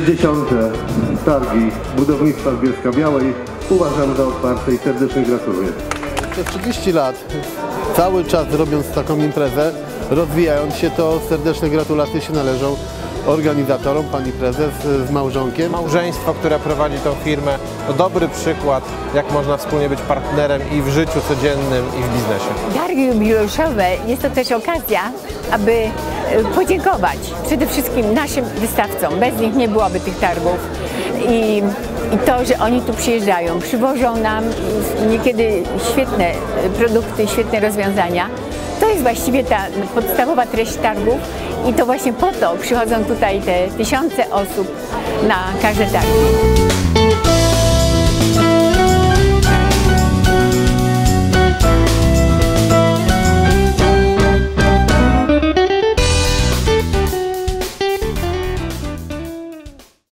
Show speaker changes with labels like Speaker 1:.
Speaker 1: 60. targi budownictwa z Bielska-Białej uważam za otwarte i serdecznie gratuluję.
Speaker 2: Przez 30 lat, cały czas robiąc taką imprezę, rozwijając się, to serdeczne gratulacje się należą organizatorom, pani prezes z małżonkiem.
Speaker 3: Małżeństwo, które prowadzi tą firmę, to dobry przykład, jak można wspólnie być partnerem i w życiu codziennym, i w biznesie.
Speaker 4: Targi jubileuszowe jest to też okazja, aby podziękować przede wszystkim naszym wystawcom. Bez nich nie byłoby tych targów. I to, że oni tu przyjeżdżają, przywożą nam niekiedy świetne produkty, świetne rozwiązania. To jest właściwie ta podstawowa treść targów i to właśnie po to przychodzą tutaj te tysiące osób na każde targi.